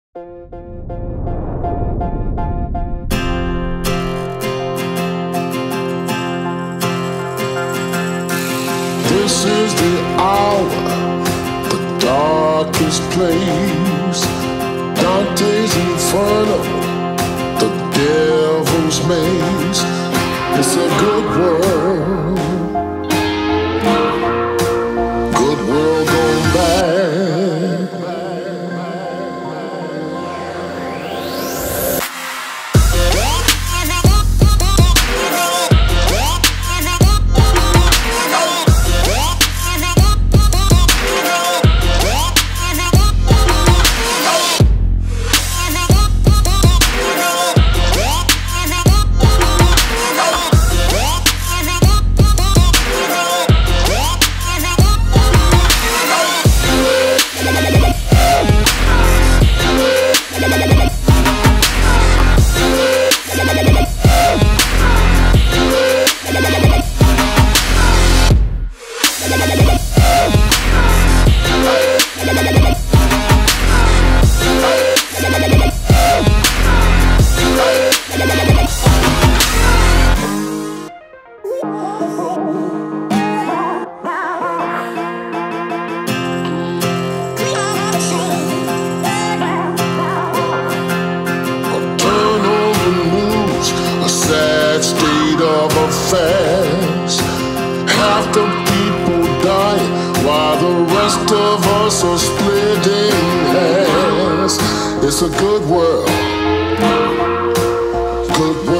This is the hour, the darkest place, Dante's Inferno, the devil's maze. It's a good world, good world gone bad. Half the people dying while the rest of us are splitting hairs. It's a good world, good world.